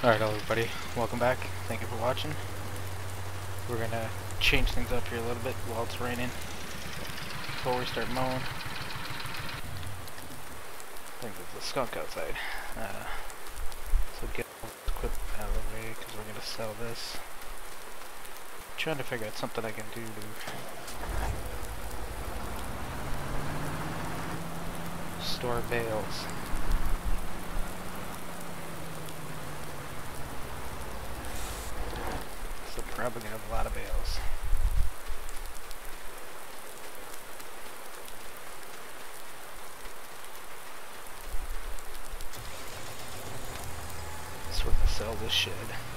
Alright, everybody, welcome back. Thank you for watching. We're gonna change things up here a little bit while it's raining before we start mowing. I think there's a skunk outside. So get all this equipment out of the way because we're gonna sell this. I'm trying to figure out something I can do to store bales. So probably gonna have a lot of bales. So we're gonna sell this shed.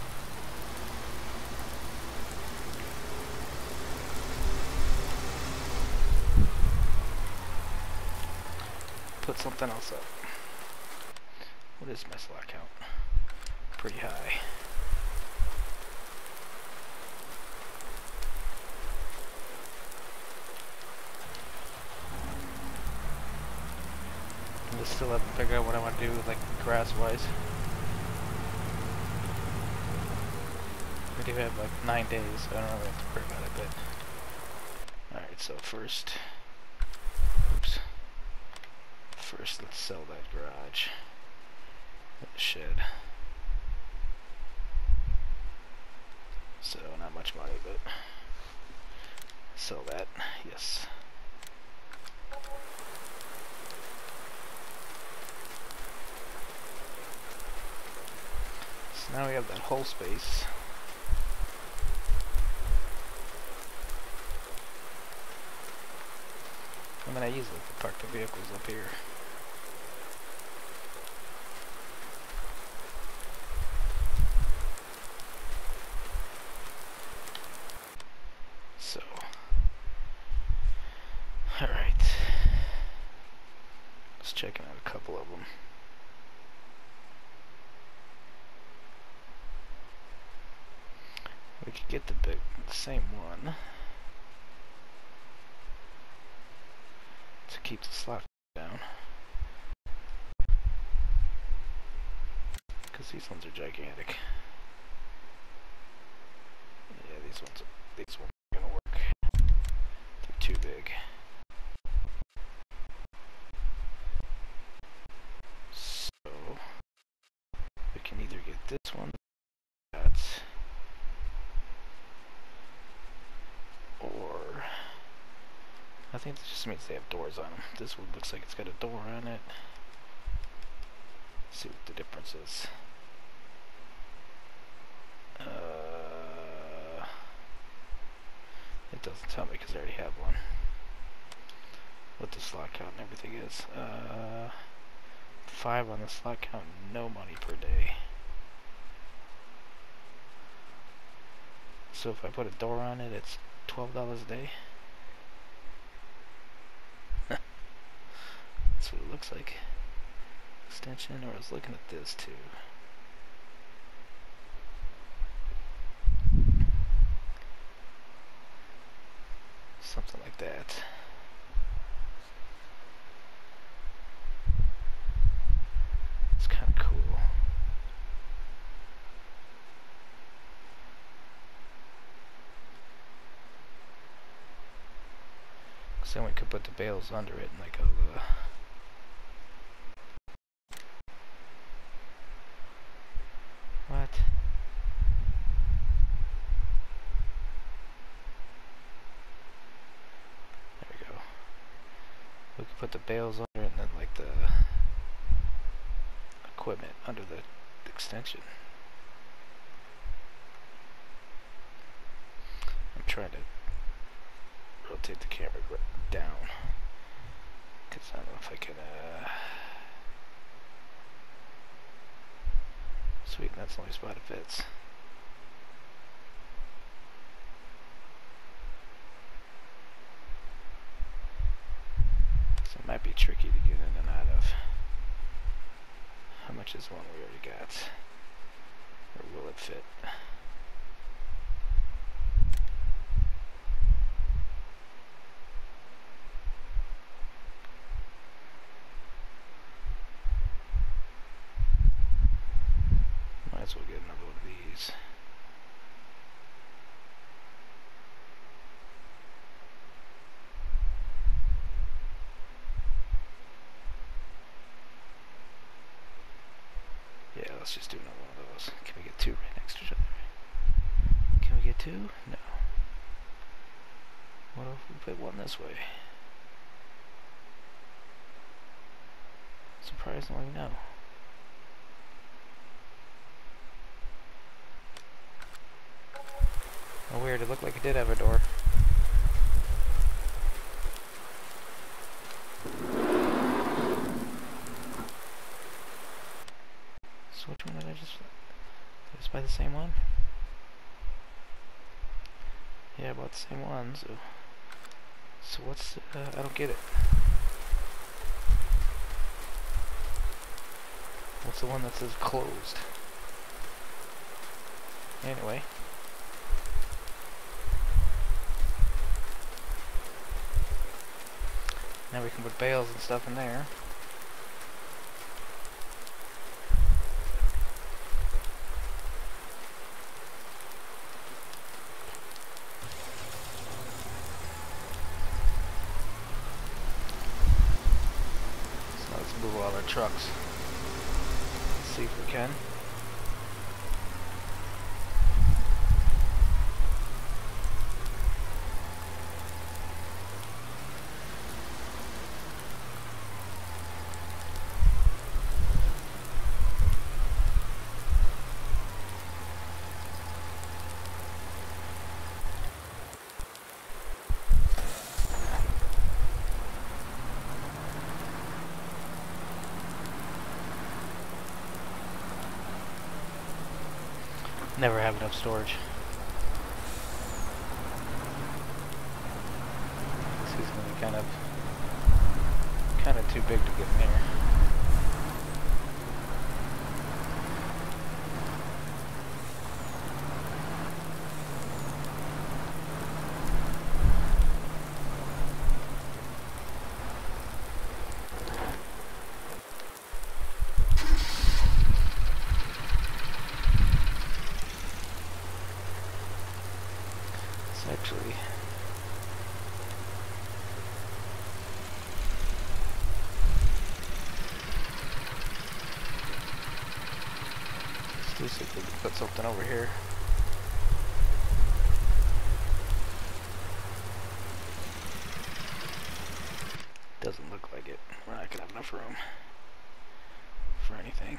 Put something else up. What is my slot count? Pretty high. I still haven't figured out what I want to do, like grass-wise. We do have like 9 days, so I don't really have to worry about it. But alright, so first, let's sell that garage, the shed. So not much money, but sell that. Yes. So now we have that whole space. I mean, I usually can park the vehicles up here. So, alright. Let's check out a couple of them. We could get the same one to keep the slot down, because these ones are gigantic. Yeah, these ones are gonna work. They're too big. So we can either get this one, or I think this just means they have doors on them. This one looks like it's got a door on it. Let's see what the difference is. It doesn't tell me because I already have one. What the slot count and everything is. 5 on the slot count, no money per day. So if I put a door on it, it's $12 a day. That's what it looks like. Extension, or I was looking at this too. Something like that. It's kind of cool. Because then we could put the bales under it and like a what? There we go. We could put the bales under it and then like the equipment under the extension. I'm trying to rotate the camera down because I don't know if I can sweet, that's the only spot it fits. So it might be tricky to get in and out of. How much is one we already got? Or will it fit? Might as well get let's just do another one of those. Can we get two right next to each other? Can we get two? No. What if we put one this way? Surprisingly, no. Oh, weird, it looked like it did have a door. So which one did I just buy the same one? Yeah, I bought the same one, so what's, I don't get it. What's the one that says closed? Anyway. Now we can put bales and stuff in there. So now let's move all our trucks. Let's see if we can. Never have enough storage. This is going to be kind of too big to get in there. Actually, let's see if we can put something over here. Doesn't look like it. We're not gonna have enough room for anything.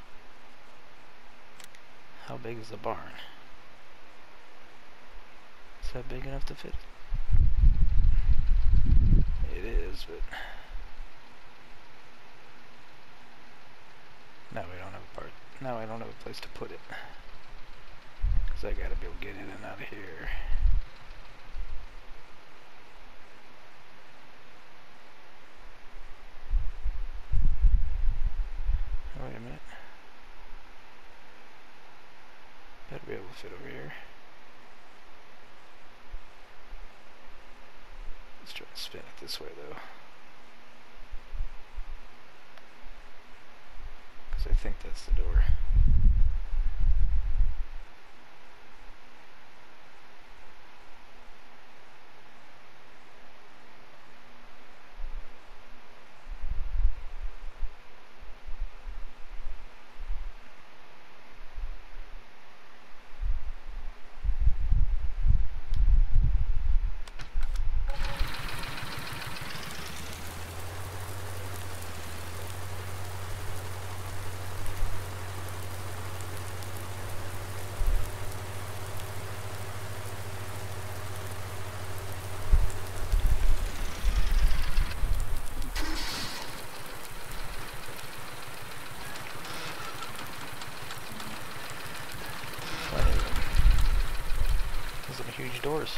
How big is the barn? Is that big enough to fit? It is, but now we don't have a part. Now I don't have a place to put it, because I gotta be able to get in and out of here. Oh, wait a minute. Better be able to fit over here. Let's try to spin it this way though, because I think that's the door. Those are huge doors.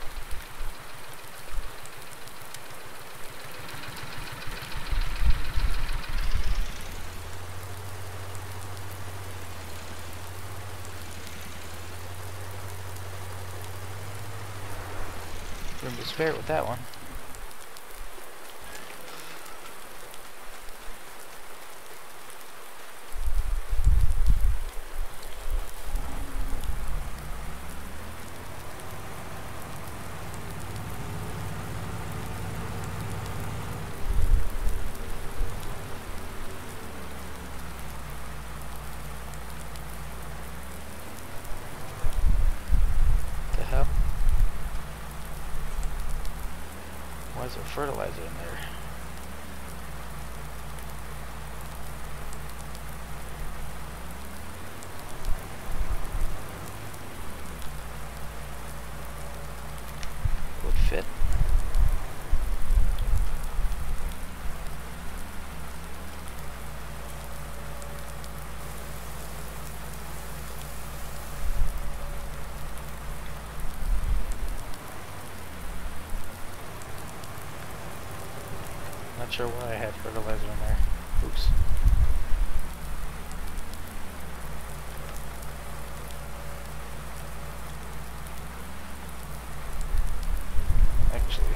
Room to spare with that one. some fertilizer in there. Would fit. Not sure why I had fertilizer in there. Oops. Actually,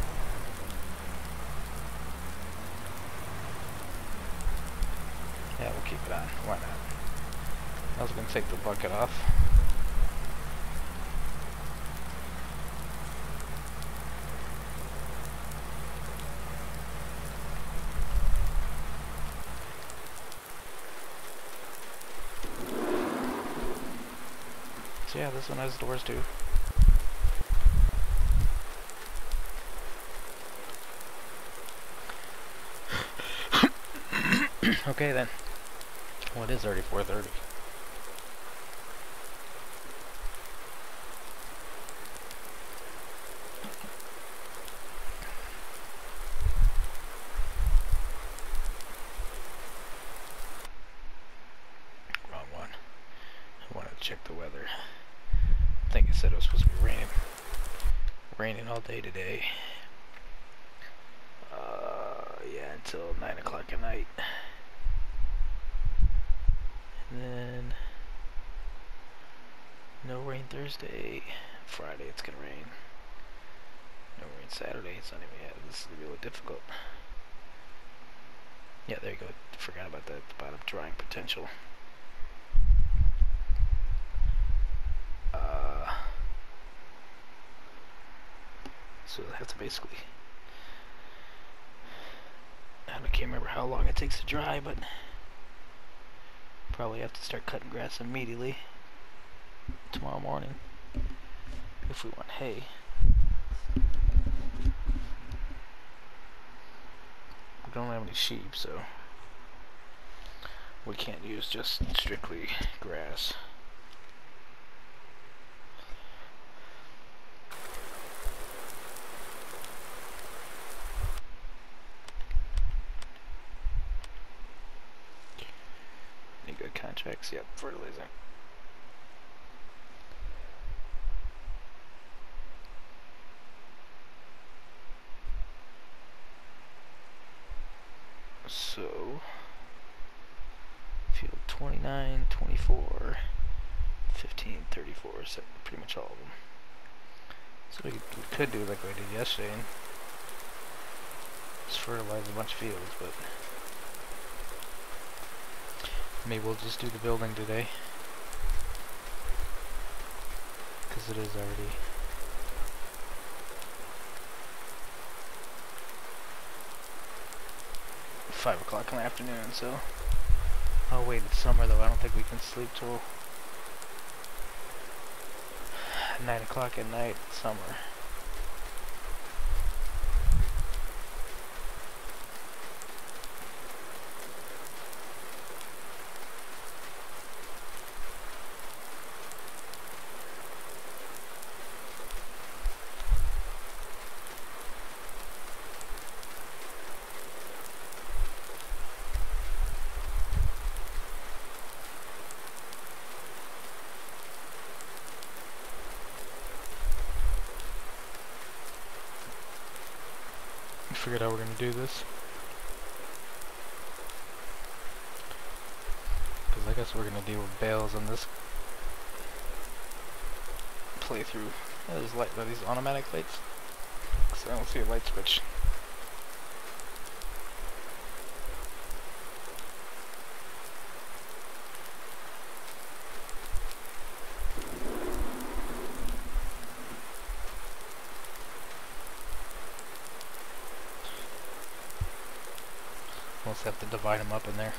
yeah, we'll keep it on. Why not? I was gonna take the bucket off. So yeah, this one has doors too. Okay then. Well, it is already 4:30. Wrong one. I wanted to check the weather. I think it said it was supposed to be raining. Raining all day today. Yeah, until 9 o'clock at night. And then no rain Thursday. Friday it's gonna rain. No rain Saturday. It's not even yet. This is gonna be a little difficult. Yeah, there you go. Forgot about that. The bottom drying potential. So I have to basically, I can't remember how long it takes to dry, but probably have to start cutting grass immediately tomorrow morning if we want hay. We don't have any sheep, so we can't use just strictly grass. Any good contracts? Yep, fertilizer. So, field 29, 24, 15, 34, so pretty much all of them. So we could do like we did yesterday and just fertilize a bunch of fields, but maybe we'll just do the building today, because it is already 5 o'clock in the afternoon, so oh wait, it's summer though. I don't think we can sleep till 9 o'clock at night. It's summer. Figured out we're going to do this, because I guess we're going to deal with bales on this playthrough. Yeah, there's light, are these automatic lights? Because I don't see a light switch. We'll have to divide them up in there.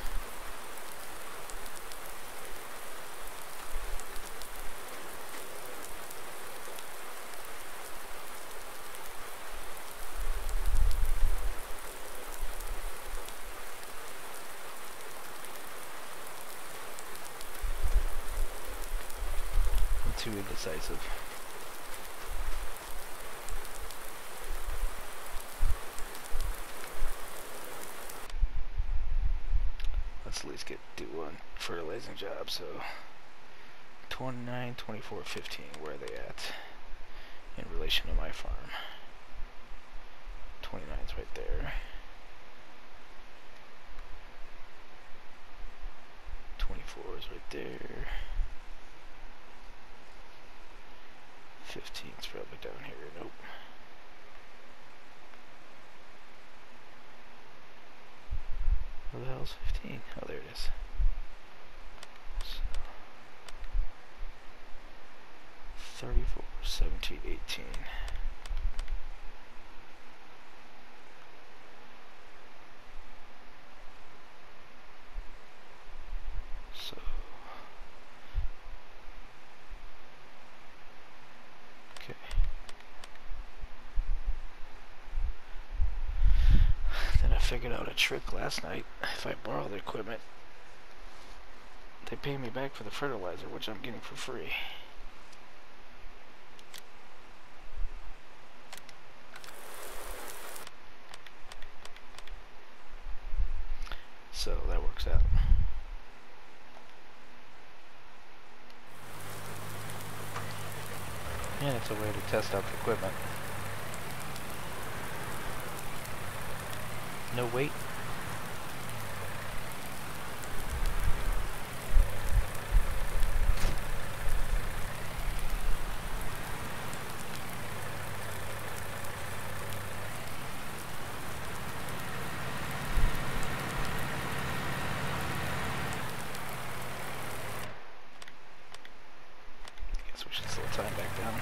too indecisive. Let's at least do one fertilizing job. So 29, 24, 15. Where are they at in relation to my farm? 29's right there. 24 is right there. 15's probably down here. Nope. Where the hell's 15? Oh, there it is. So 34, 17, 18. So okay. Then I figured out a trick last night. If I borrow the equipment, they pay me back for the fertilizer, which I'm getting for free. So that works out. And it's a way to test out the equipment. No weight. Guess we should slow time back down.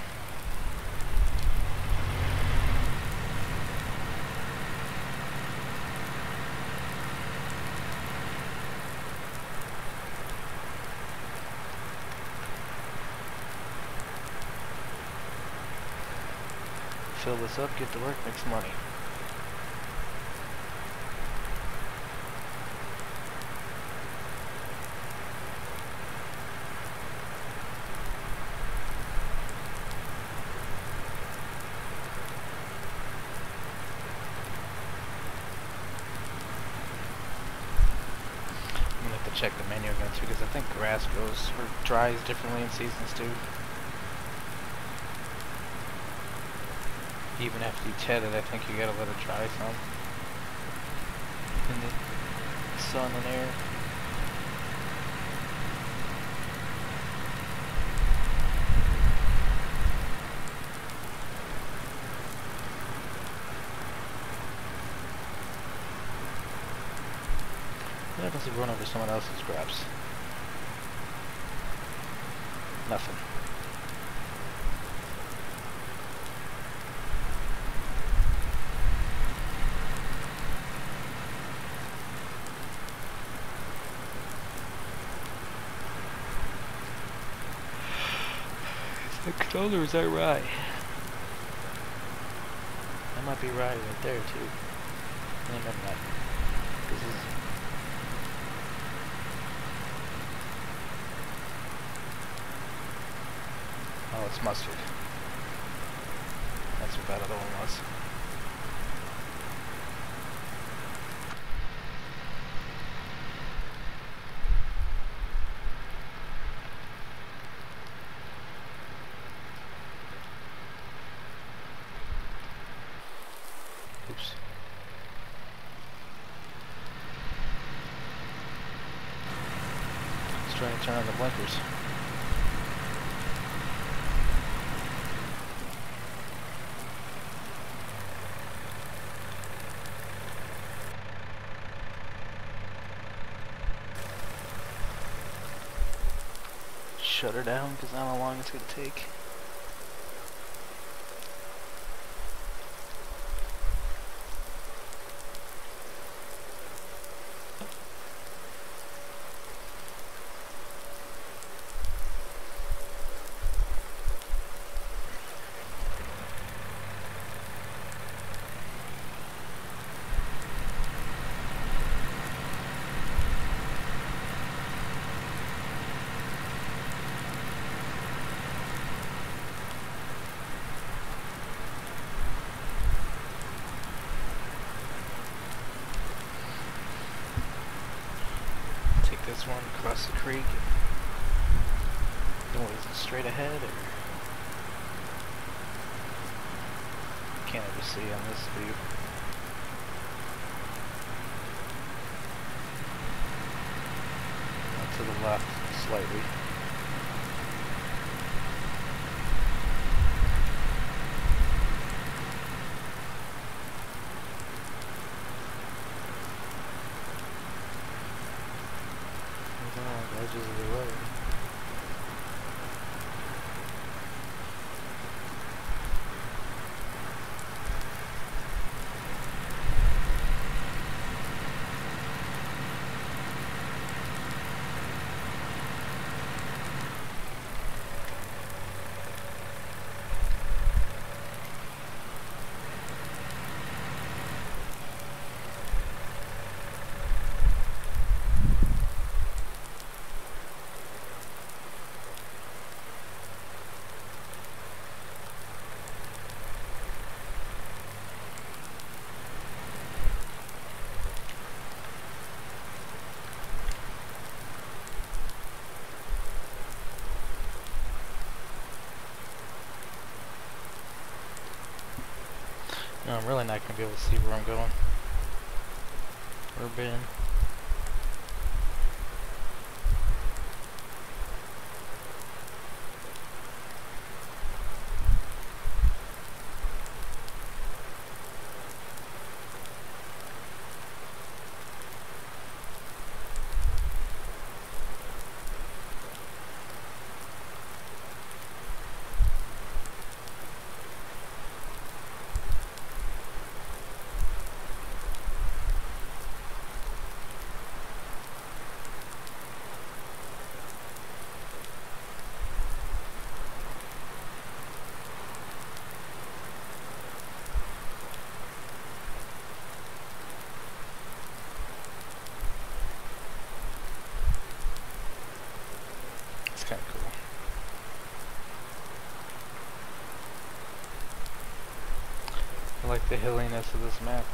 Fill this up, get to work, make some money. I'm gonna have to check the menu again too, because I think grass grows or dries differently in seasons too. Even after you ted it, I think you gotta let it dry some in the sun and air. What happens if you run over someone else's grabs? Nothing. The controller is that rye? That might be rye right there too. No, never mind. This is. Oh, it's mustard. That's what that other one was. Oops. Let's try and turn on the blinkers. Shut her down because I don't know how long it's going to take. this one across the creek. Is it straight ahead or can't ever see on this view? To the left slightly. The edges of the road. No, I'm really not going to be able to see where I'm going or been. Kind of cool. I like the hilliness of this map.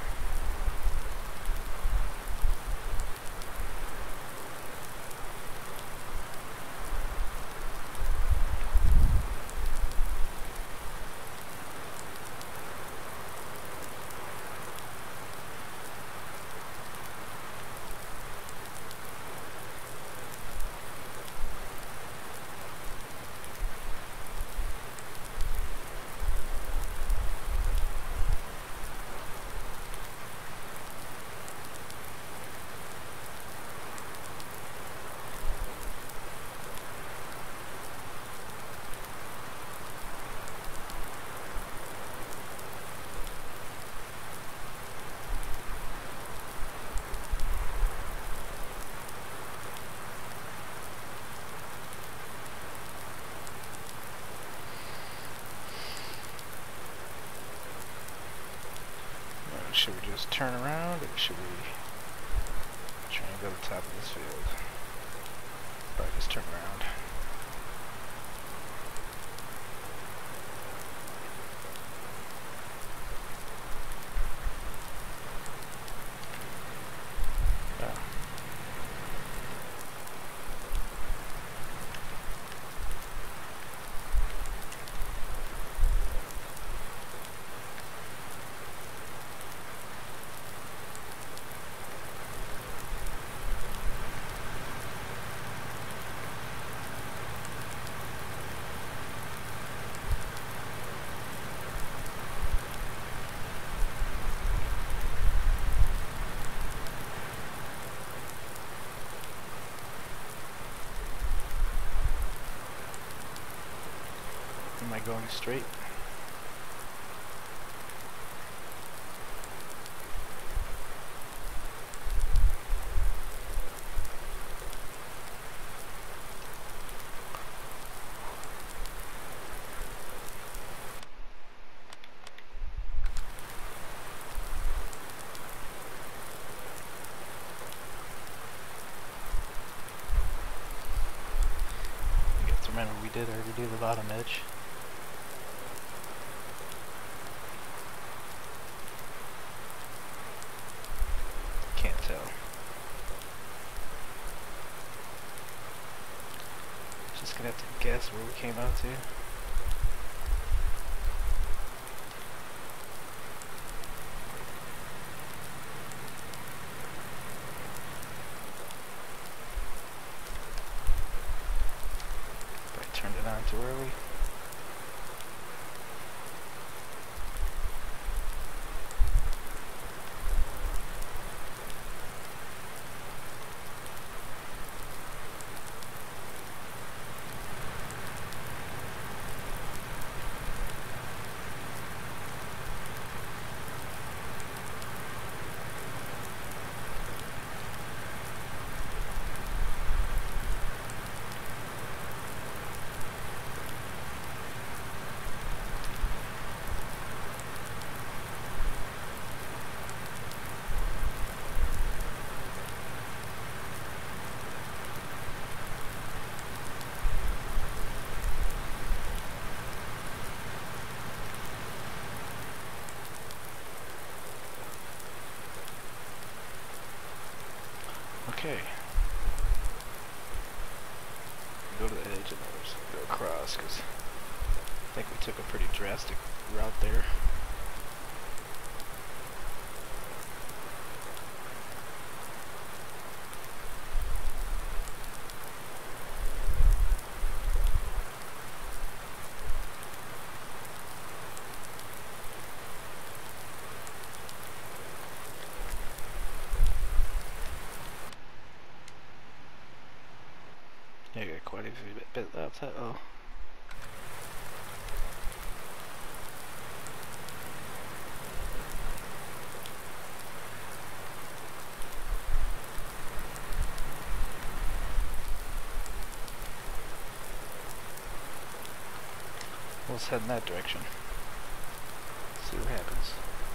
Should we just turn around, or should we try and go to the top of this field? Probably just turn around. Am I going straight? You have to remember we did already do the bottom edge. Can't tell. just gonna have to guess where we came out to. I turned it on too early. Okay. Go to the edge and then we're just gonna go across because I think we took a pretty drastic route there. Yeah, I got quite a few bit outside. Oh. Let's head in that direction. See what happens.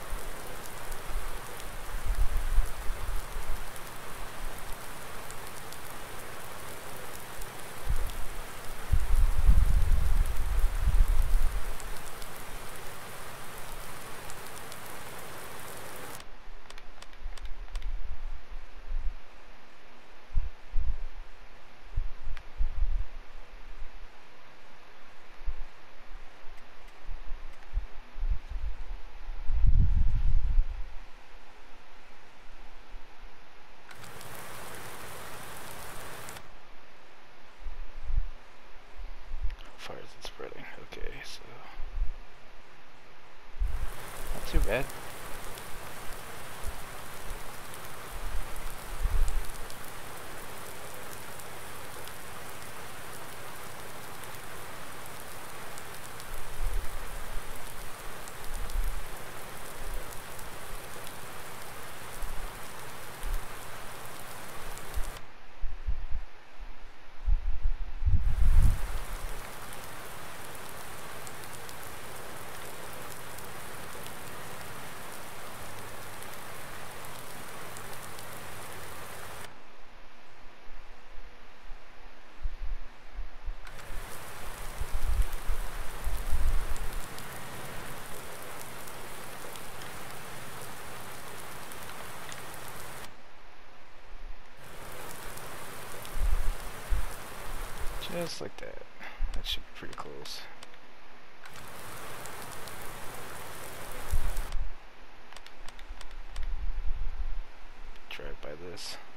How far is it spreading? Okay, so not too bad. Just like that. That should be pretty close. Drive by this.